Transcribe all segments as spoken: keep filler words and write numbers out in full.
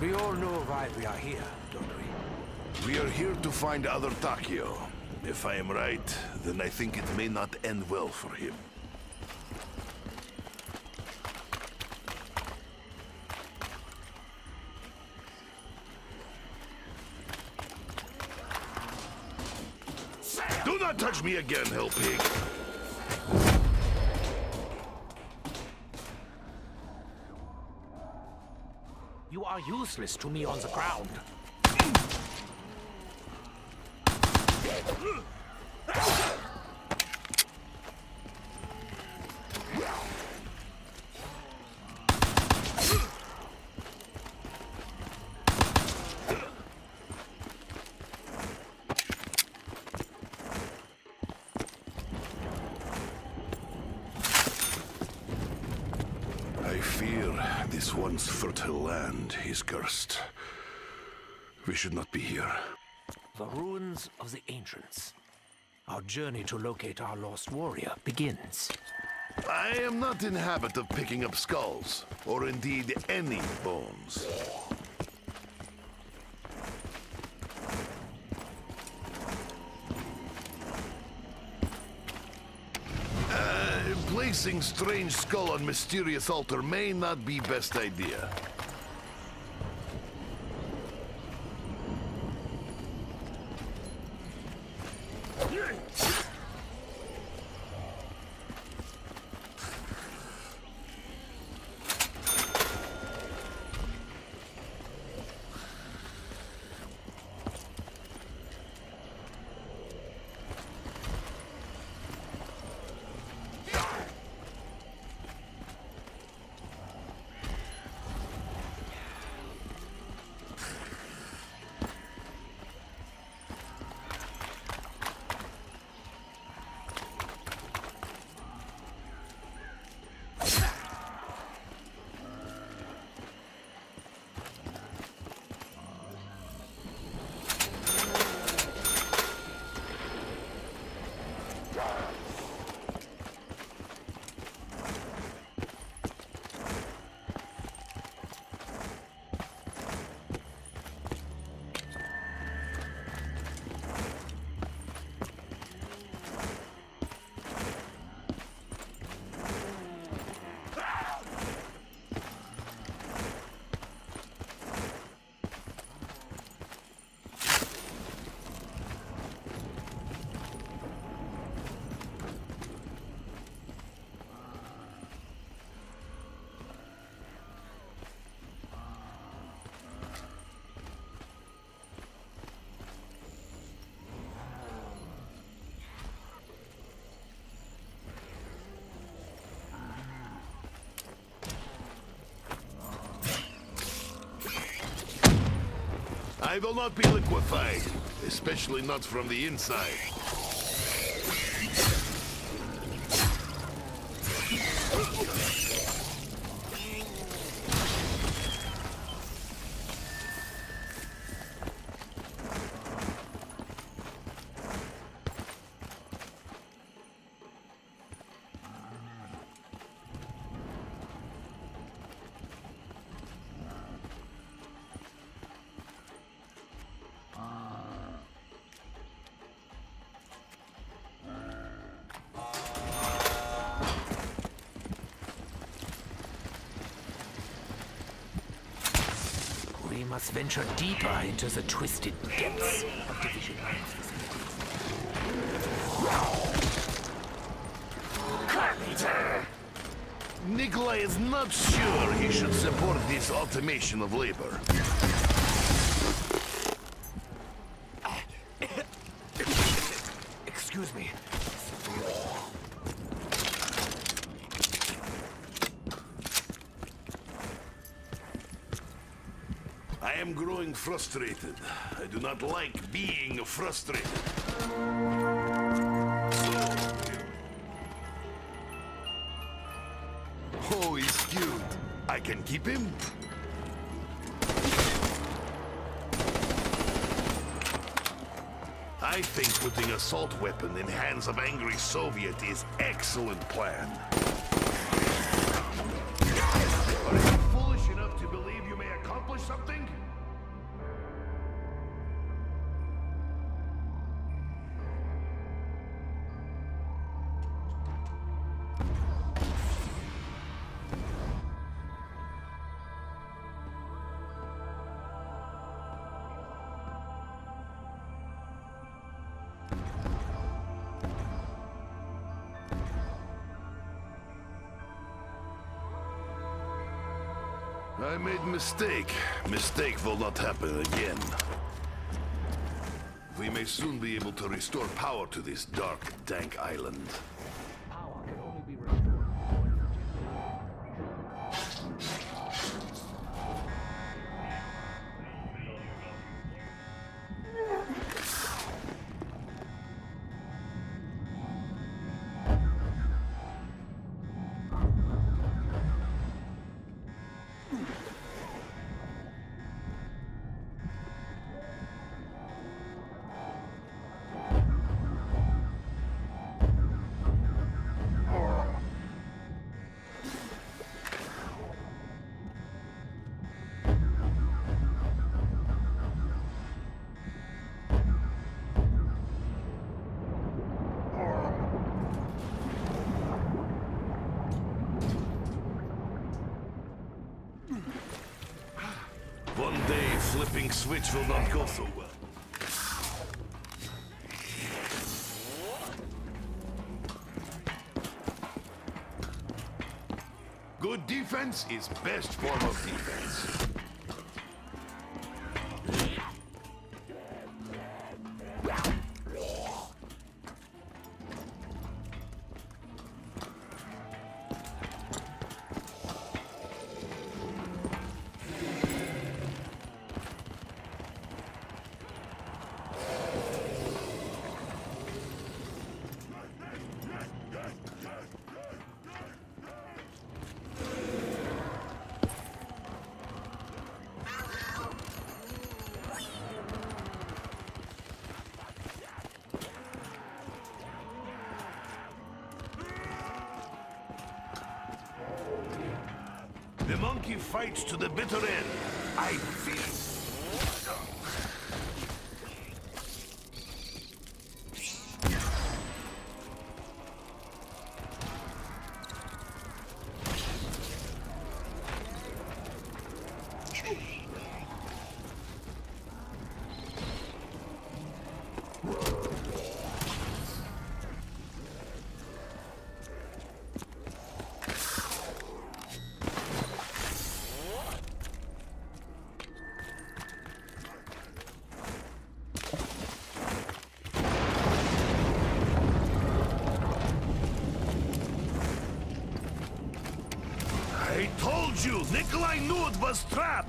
We all know why we are here, don't we? We are here to find other Takeo. If I am right, then I think it may not end well for him. Do not touch me again, hell pig! You are useless to me on the ground. I fear this once fertile land is cursed. We should not be here. The ruins of the ancients. Our journey to locate our lost warrior begins. I am not in habit of picking up skulls, or indeed any bones. Uh, placing strange skull on mysterious altar may not be best idea. I will not be liquefied, especially not from the inside. We must venture deeper into the twisted depths of division. Nikolai is not sure he should support this automation of labor. Excuse me. I am growing frustrated. I do not like being frustrated. Oh, he's cute. I can keep him? I think putting assault weapon in hands of angry Soviet is excellent plan. Are you foolish enough to believe you may accomplish something? I made mistake. Mistake will not happen again. We may soon be able to restore power to this dark, dank island. Power can only be restored. One day, flipping switch will not go so well. Good defense is best form of defense. The monkey fights to the bitter end. I feel. I told you, Nikolai knew it was trap.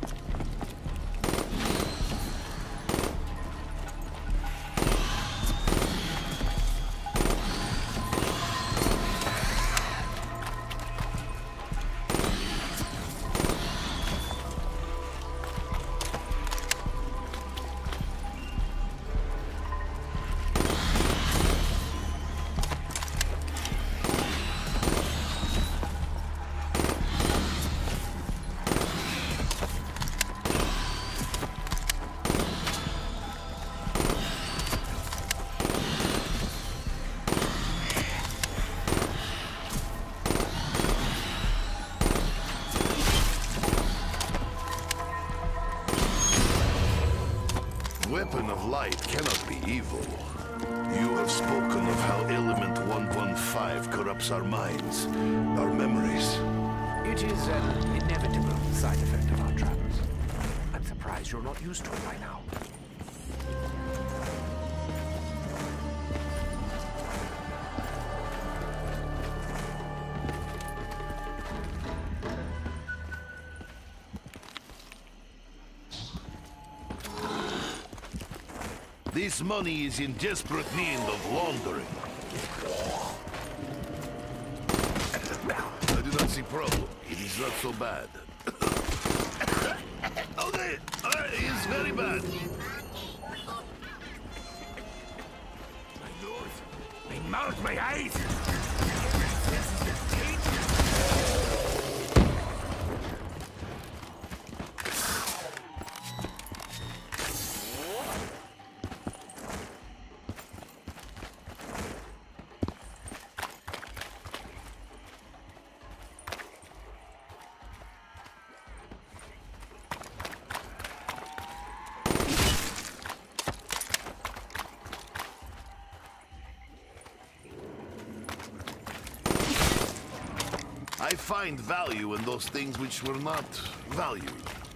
Weapon of light cannot be evil. You have spoken of how element one one five corrupts our minds, our memories. It is an inevitable side effect of our travels. I'm surprised you're not used to it by now. This money is in desperate need of laundering. I do not see problem. It is not so bad. Okay, uh, it's very bad. My nose, my mouth, my eyes. I find value in those things which were not valued.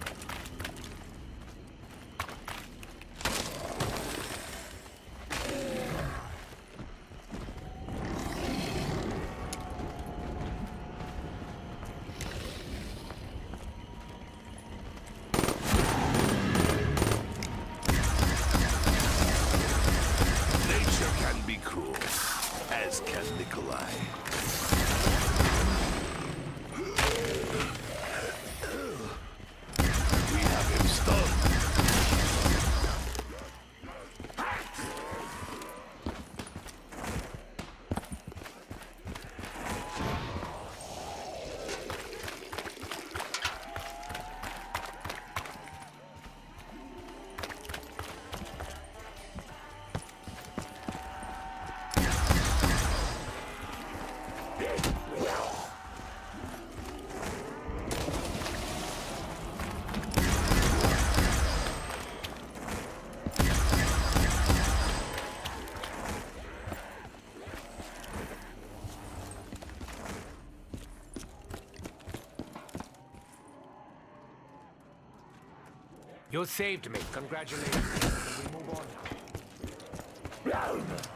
You saved me. Congratulations. We move on now.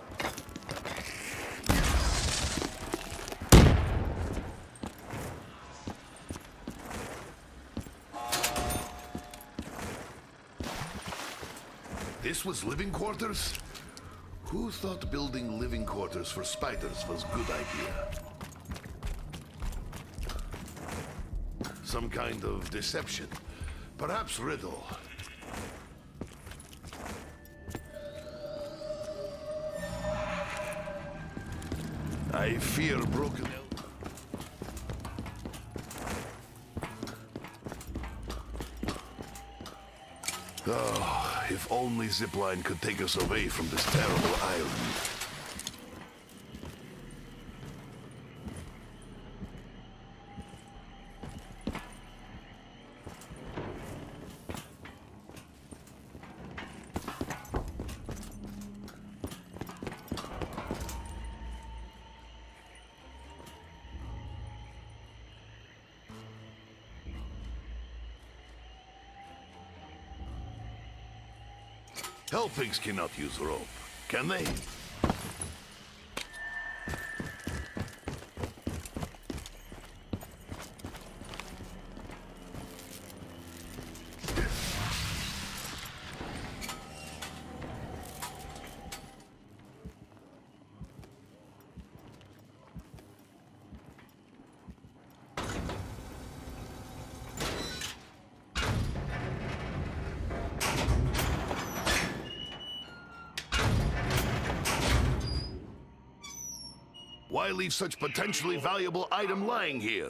This was living quarters? Who thought building living quarters for spiders was a good idea? Some kind of deception. Perhaps riddle. I fear broken... Oh, if only zipline could take us away from this terrible island. Hellpigs cannot use rope, can they? Why leave such potentially valuable item lying here?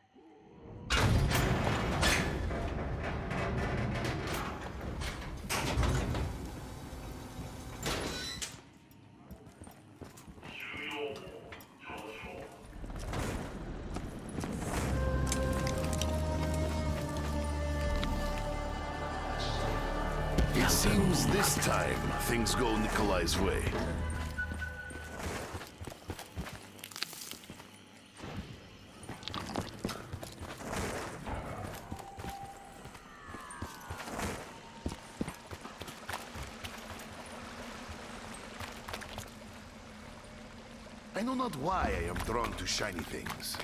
It seems this time things go Nikolai's way. I know not why I am drawn to shiny things.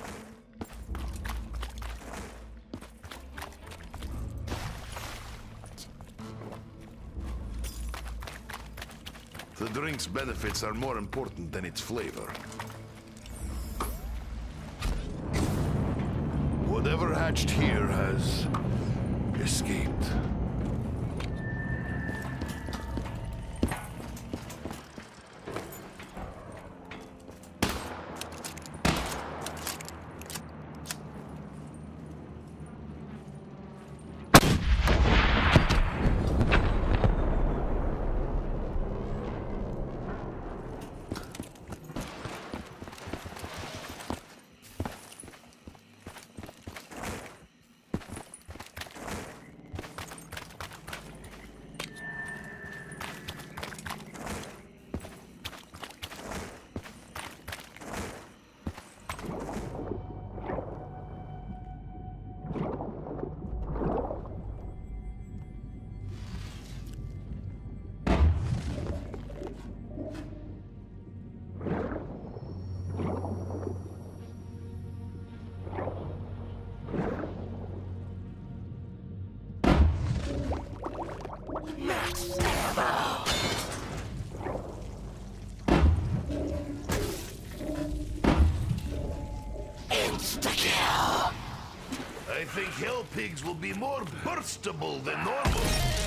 The drink's benefits are more important than its flavor. Whatever hatched here has escaped. Insta-kill! I think hell pigs will be more burstable than normal.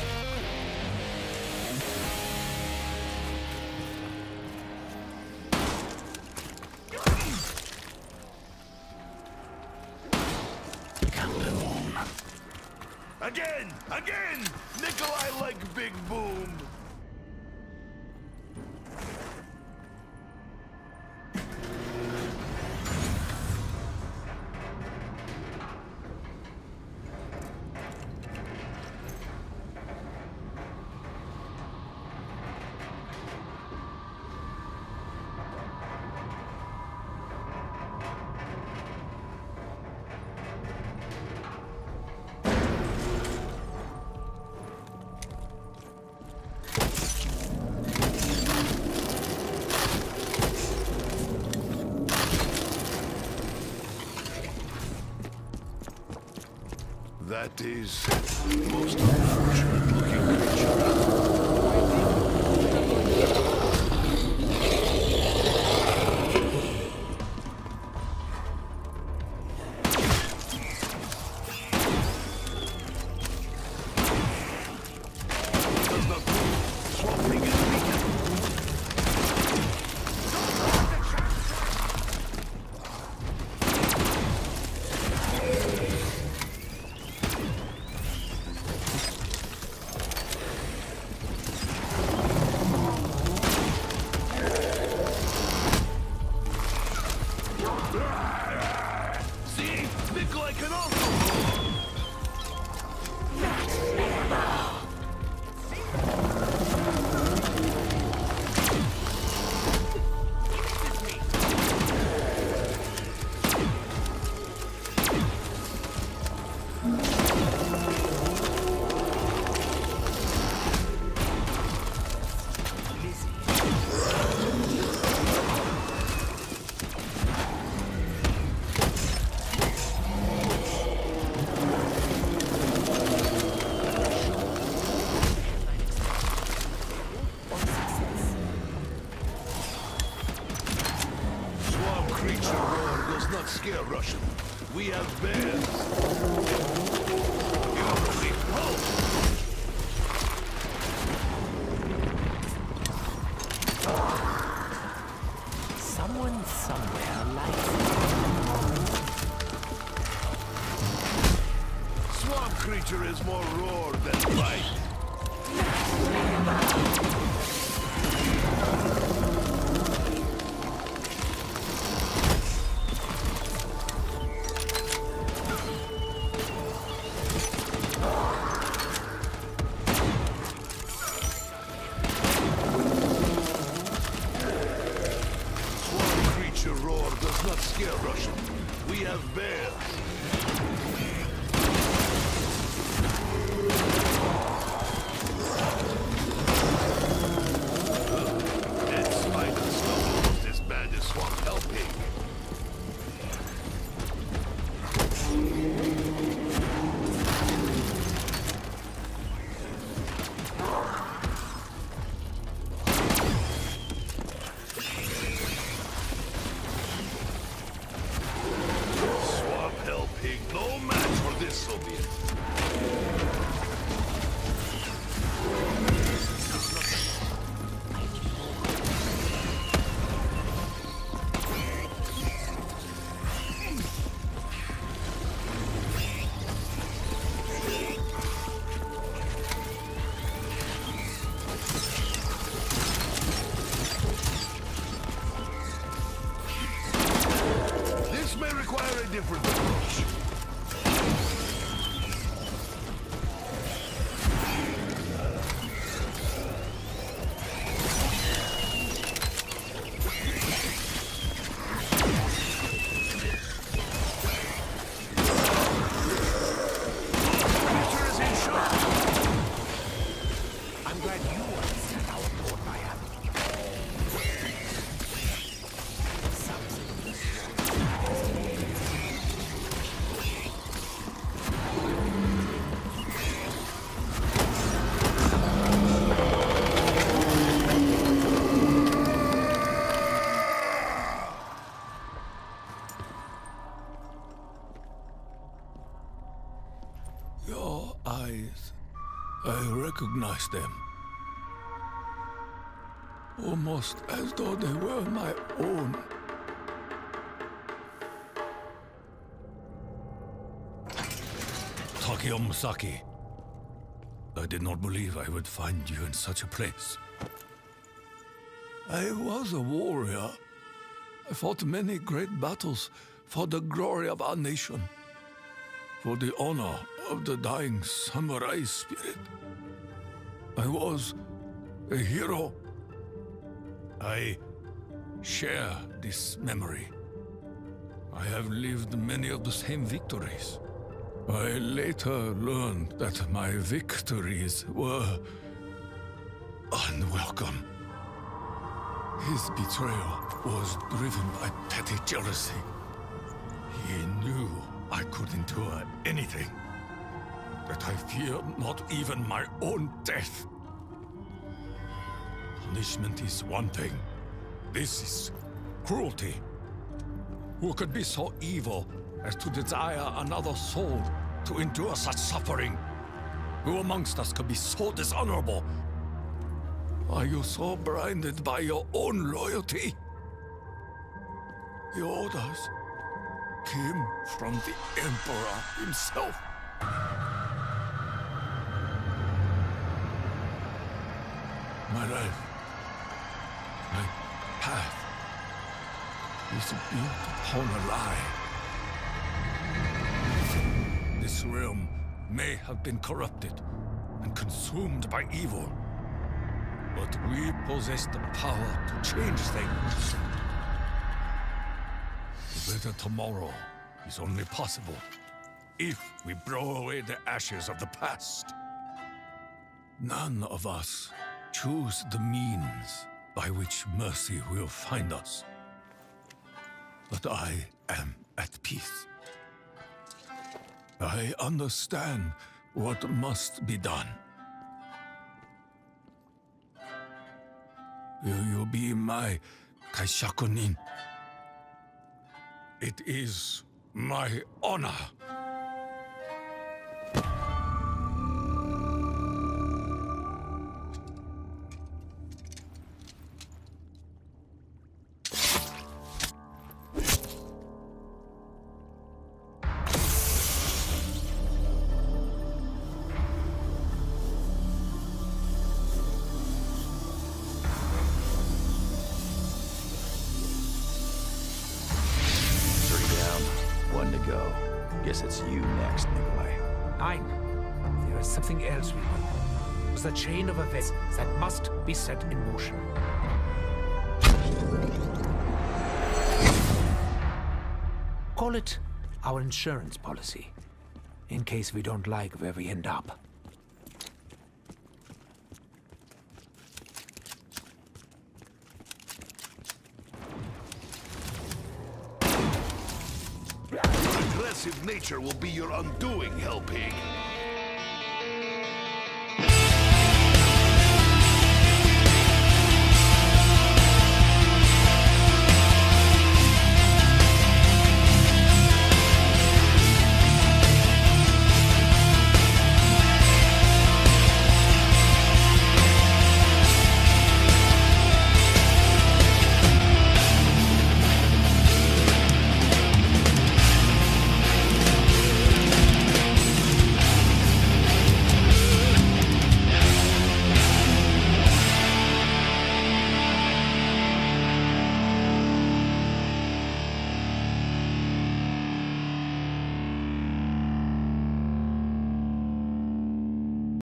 Again! Again! Nikolai like Big Boom! That is most unfortunate looking creature. Does not move. Swamping is weakened. Scare Russian. We have bears. You only hope. Someone somewhere likes it. Swamp creature is more roar than bite. Roar does not scare Russian. We have bears. Dead spider snow almost as bad as swamp helping. No match for this Soviet. This may require a different approach. recognize them. Almost as though they were my own. Takeo Musaki. I did not believe I would find you in such a place. I was a warrior. I fought many great battles for the glory of our nation, for the honor of the dying samurai spirit. I was a hero. I share this memory. I have lived many of the same victories. I later learned that my victories were unwelcome. His betrayal was driven by petty jealousy. He knew I could endure anything, that I feared not even my own death. Punishment is one thing. This is cruelty. Who could be so evil as to desire another soul to endure such suffering? Who amongst us could be so dishonorable? Are you so blinded by your own loyalty? The orders came from the Emperor himself. My life, my path, is built upon a lie. This realm may have been corrupted and consumed by evil, but we possess the power to change things. A better tomorrow is only possible if we blow away the ashes of the past. None of us choose the means by which mercy will find us. But I am at peace. I understand what must be done. Will you be my kaishakunin? It is my honor. A chain of events that must be set in motion. Call it our insurance policy, in case we don't like where we end up. Your aggressive nature will be your undoing, Hell Pig.